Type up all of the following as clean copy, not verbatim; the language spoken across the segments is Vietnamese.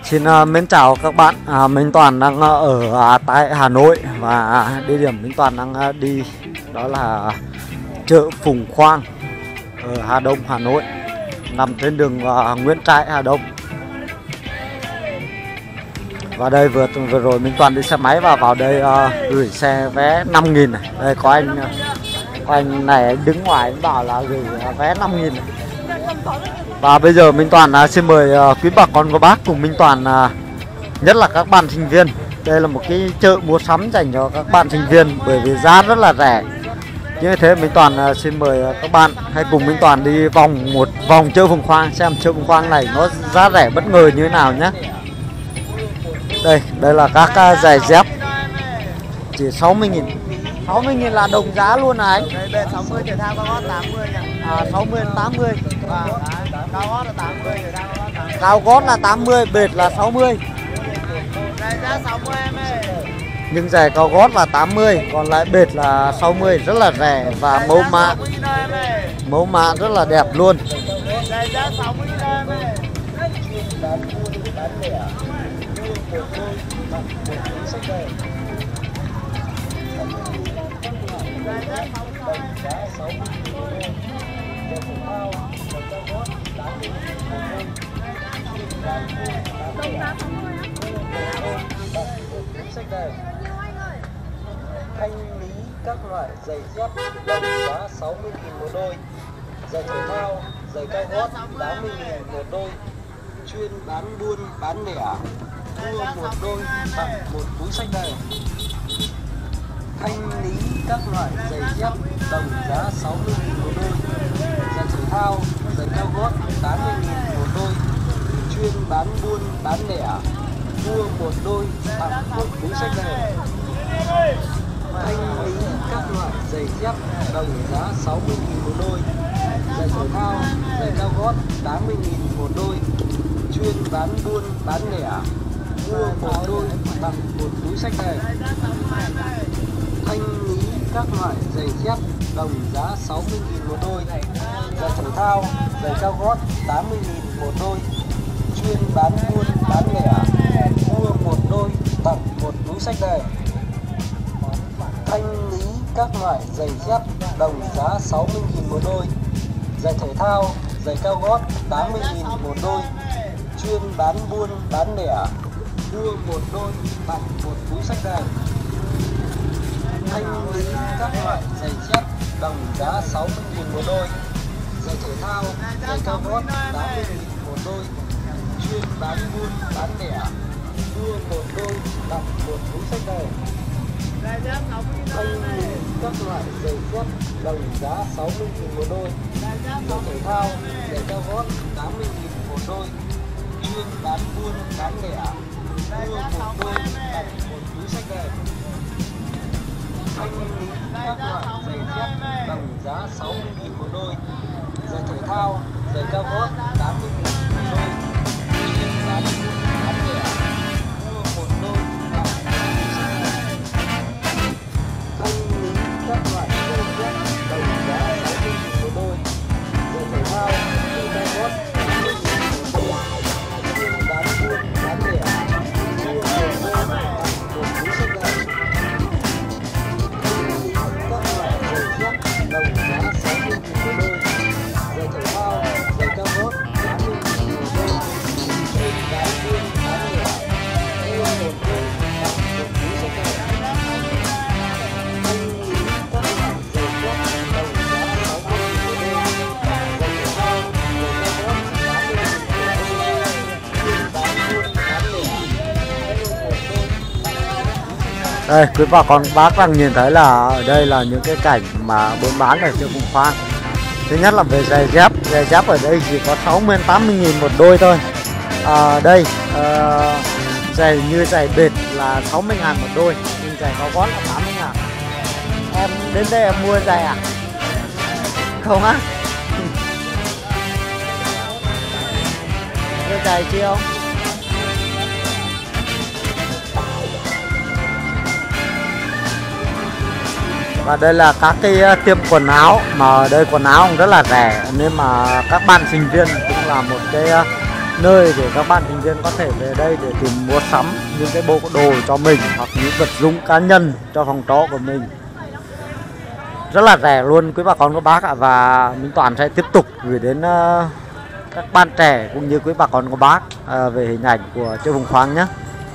Xin mến chào các bạn. Minh Toàn đang ở tại Hà Nội và địa điểm Minh Toàn đang đi đó là chợ Phùng Khoang ở Hà Đông, Hà Nội, nằm trên đường Nguyễn Trãi, Hà Đông. Và đây vừa rồi Minh Toàn đi xe máy và vào đây gửi xe vé 5.000 này. Đây có anh này đứng ngoài anh bảo là gửi vé 5.000 này. Và bây giờ Minh Toàn xin mời quý bà con cô bác cùng Minh Toàn, nhất là các bạn sinh viên. Đây là một cái chợ mua sắm dành cho các bạn sinh viên bởi vì giá rất là rẻ. Như thế Minh Toàn xin mời các bạn hãy cùng Minh Toàn đi một vòng chợ Phùng Khoang xem chợ Phùng Khoang này nó giá rẻ bất ngờ như thế nào nhé. Đây là các giày dép chỉ 60.000. 60.000 là đồng giá luôn này anh. Đây 60 thể thao cao gót 80 nhỉ. 60 đến 80. Cao gót là 80, thể thao cao gót 80. Cao gót là 80, bệt là 60. Đây giá 60 em ơi. Nhưng giày cao gót là 80, còn lại bệt là 60, rất là rẻ và mẫu mã rất là đẹp luôn. Đây giá 60 em ơi. Thanh lý các loại giày dép đồng giá 60.000 một đôi, giày thể thao, giày cao gót 80.000 một đôi, chuyên bán buôn bán lẻ, mua một đôi tặng một túi xách đầy. Thanh lý các loại giày dép đồng giá 60.000 một đôi, giày thể thao, giày cao gót 80.000 một đôi, chuyên bán buôn bán lẻ, mua một đôi tặng một túi xách đầy. Thanh lý các loại giày dép đồng giá 60.000 một đôi, giày thể thao, giày cao gót 80.000 một đôi, chuyên bán buôn bán lẻ, mua một đôi tặng một túi xách đầy. Thanh lý các loại giày dép đồng giá 60.000 một đôi, giày thể thao, giày cao gót 80.000 một đôi, chuyên bán buôn bán lẻ, mua một đôi tặng một túi xách đầy. Thanh lý các loại giày dép đồng giá 60.000 một đôi, giày thể thao, giày cao gót 80.000 một đôi, chuyên bán buôn bán lẻ, mua một đôi tặng một túi xách đầy. Thanh lý các loại giày dép đồng giá 60.000 một đôi, giày thể thao, giày cao gót 80.000 một đôi, chuyên bán buôn bán lẻ, mua một đôi tặng một túi xách đầy. Thanh lý các loại giày dép đồng giá 60.000 một đôi, giày thể thao, giày cao gót 80.000 một đôi, chuyên bán buôn bán lẻ, mua một đôi tặng một túi xách đầy. Thanh lý các loại giày dép đồng giá 60.000 một đôi, giày thể thao, giày cao gót 80.000 một đôi, chuyên bán buôn bán lẻ, mua một đôi tặng một túi xách đầy. Thanh lý các loại giày dép đồng giá 60.000 một đôi, giày thể thao, giày cao gót 80.000 một đôi, chuyên bán buôn bán lẻ, mua một đôi tặng một túi xách đầy. Thanh lý các loại giày dép đồng giá 60.000 một đôi, giày thể thao, giày cao gót 80.000 một đôi, chuyên bán buôn bán lẻ, mua một đôi tặng một túi xách đầy. Đây quý bà con bác đang nhìn thấy là ở đây là những cái cảnh mà buôn bán ở chợ Phùng Khoang. Thứ nhất là về giày dép ở đây chỉ có 60-80.000 một đôi thôi. Đây giày như giày bệt là 60.000 một đôi, nhưng giày cao gót là 80.000. Em đến đây em mua giày à? Không á? Mua giày chi không? Và đây là các cái tiệm quần áo, mà ở đây quần áo cũng rất là rẻ, nên mà các bạn sinh viên cũng là một cái nơi để các bạn sinh viên có thể về đây để tìm mua sắm những cái bộ đồ cho mình hoặc những vật dụng cá nhân cho phòng trọ của mình. Rất là rẻ luôn quý bà con các bác ạ. Và Minh Toàn sẽ tiếp tục gửi đến các bạn trẻ cũng như quý bà con các bác về hình ảnh của chợ Phùng Khoáng nhé.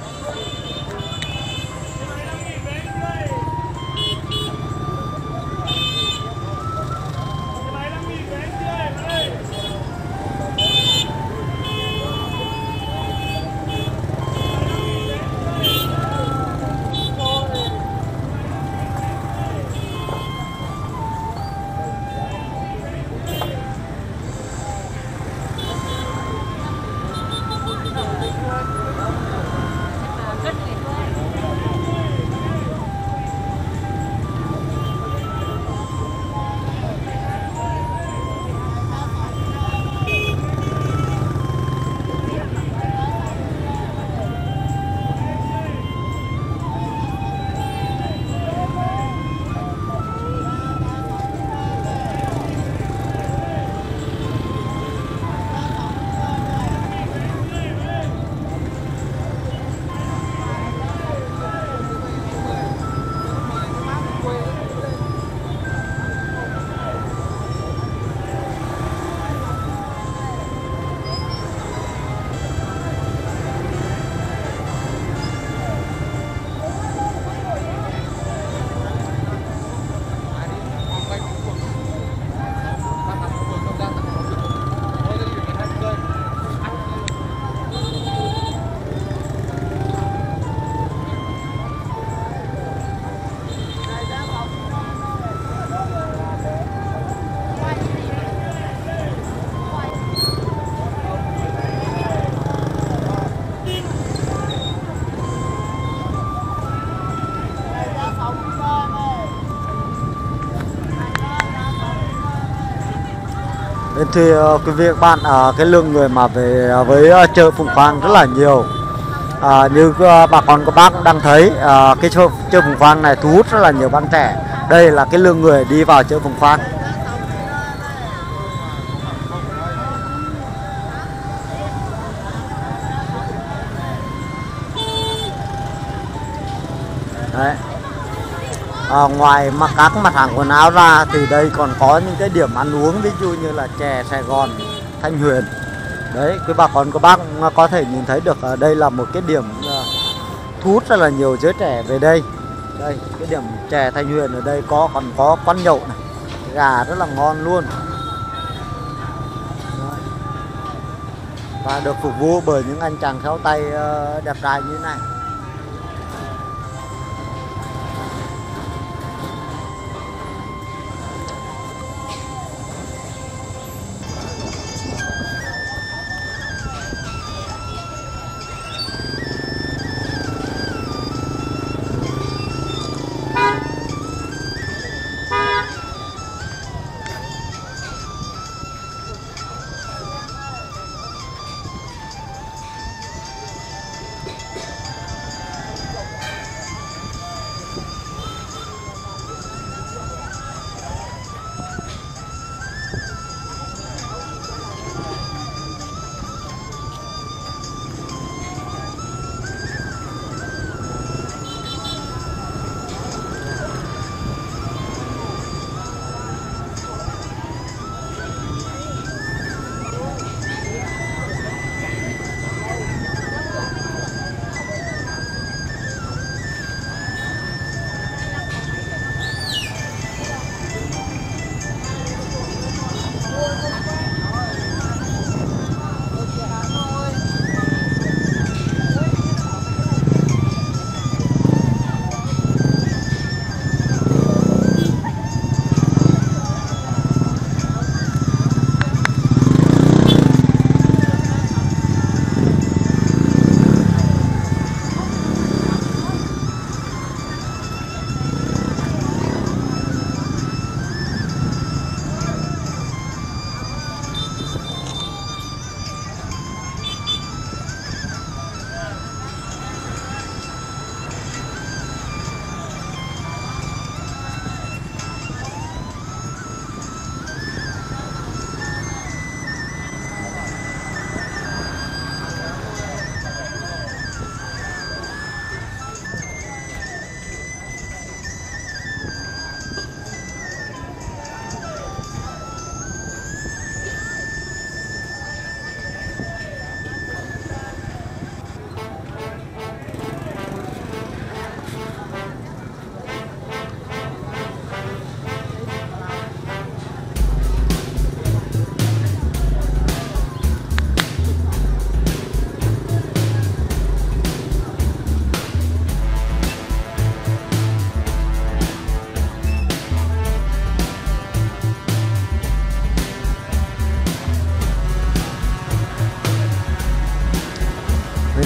Thì quý vị các bạn, cái lượng người mà về với chợ Phùng Khoáng rất là nhiều. Như bà con các bác cũng đang thấy, cái chợ Phùng Khoáng này thu hút rất là nhiều bạn trẻ. Đây là cái lượng người đi vào chợ Phùng Khoáng. Đấy. Ngoài các mặt hàng quần áo ra thì đây còn có những cái điểm ăn uống, ví dụ như là chè Sài Gòn, Thanh Huyền. Đấy, quý bà con các bác có thể nhìn thấy được, đây là một cái điểm thu hút rất là nhiều giới trẻ về đây. Đây, cái điểm chè Thanh Huyền ở đây còn có quán nhậu này, gà rất là ngon luôn. Đấy. Và được phục vụ bởi những anh chàng khéo tay đẹp trai như thế này.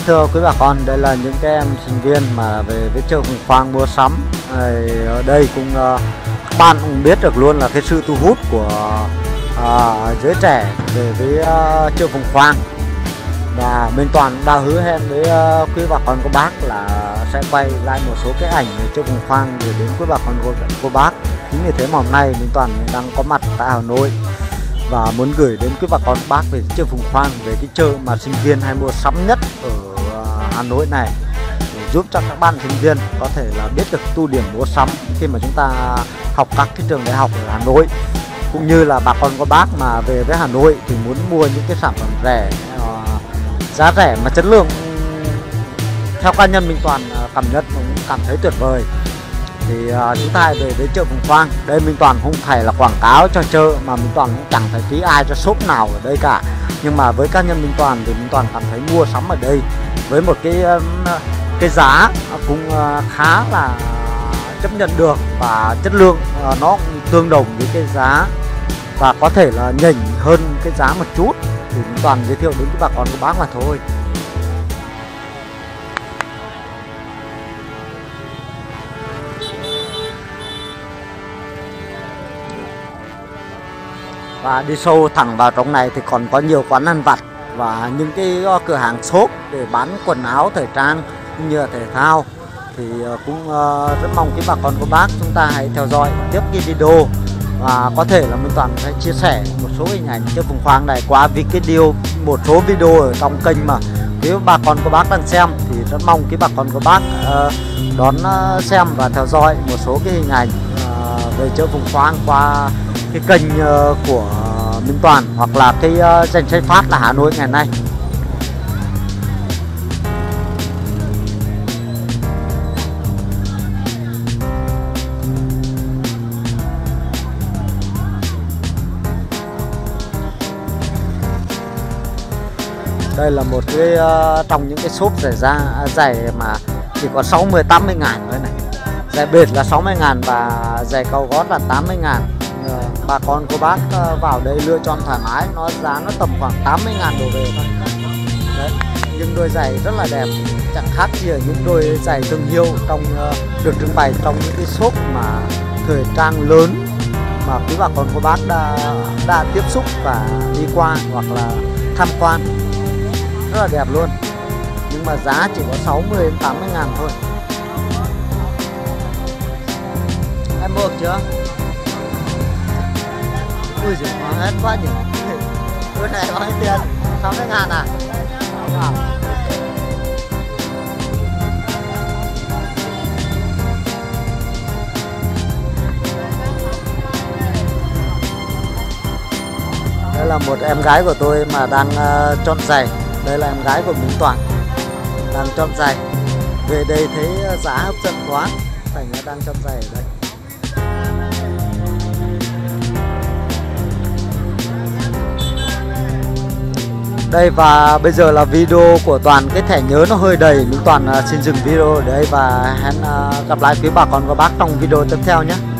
thưa quý bà con, đây là những cái em sinh viên mà về với chợ Phùng Khoang mua sắm. Ở đây cũng các bạn cũng biết được luôn là cái sự thu hút của giới trẻ về với chợ Phùng Khoang. Và mình Toàn đã hứa hẹn với quý bà con cô bác là sẽ quay lại một số cái ảnh về chợ Phùng Khoang để đến quý bà con cô bác. Chính vì thế mà hôm nay mình Toàn đang có mặt tại Hà Nội và muốn gửi đến quý bà con bác về chợ Phùng Khoang, về cái chợ mà sinh viên hay mua sắm nhất ở Hà Nội này, để giúp cho các bạn sinh viên có thể là biết được tu điểm mua sắm khi mà chúng ta học các cái trường đại học ở Hà Nội, cũng như là bà con cô bác mà về với Hà Nội thì muốn mua những cái sản phẩm rẻ, giá rẻ mà chất lượng theo cá nhân mình Toàn cảm thấy tuyệt vời. Thì chúng ta về với chợ Phùng Khoang. Đây mình Toàn không phải là quảng cáo cho chợ, mà mình Toàn cũng chẳng phải phí ai cho shop nào ở đây cả. Nhưng mà với cá nhân mình Toàn thì mình Toàn cảm thấy mua sắm ở đây với một cái giá cũng khá là chấp nhận được, và chất lượng nó cũng tương đồng với cái giá, và có thể là nhỉnh hơn cái giá một chút. Thì mình Toàn giới thiệu đến các bà con cô bác mà thôi. Và đi sâu thẳng vào trong này thì còn có nhiều quán ăn vặt và những cái cửa hàng shop để bán quần áo thời trang như là thể thao. Thì cũng rất mong quý bà con cô bác chúng ta hãy theo dõi tiếp cái video, và có thể là mình Toàn sẽ chia sẻ một số hình ảnh chợ Phùng Khoang này qua một số video ở trong kênh mà quý bà con cô bác đang xem. Thì rất mong quý bà con cô bác đón xem và theo dõi một số cái hình ảnh về chợ Phùng Khoang qua cái kênh của Minh Toàn, hoặc là cái danh sách phát là Hà Nội ngày nay. Đây là một cái trong những cái shop giày mà chỉ có 60-80 ngàn thôi này. Giày bệt là 60 ngàn và giày cao gót là 80 ngàn. Bà con cô bác vào đây lựa chọn thoải mái, giá nó tầm khoảng 80 ngàn đổ về thôi. Đấy, những đôi giày rất là đẹp, chẳng khác gì ở những đôi giày thương hiệu được trưng bày trong những cái shop mà thời trang lớn mà quý bà con cô bác đã tiếp xúc và đi qua hoặc là tham quan. Rất là đẹp luôn, nhưng mà giá chỉ có 60-80 ngàn thôi. Em mua được chưa? Ui giời, hết quá nhỉ. Đôi này bao nhiêu tiền? 60 ngàn à? Đây là một em gái của tôi mà đang chọn giày. Đây là em gái của Minh Toàn đang chọn giày. Về đây thấy giá hấp dẫn quá, thành ra đang chọn giày ở đây. Đây, và bây giờ là video của Toàn, cái thẻ nhớ nó hơi đầy, Minh Toàn xin dừng video ở đây và hẹn gặp lại quý bà con và bác trong video tiếp theo nhé.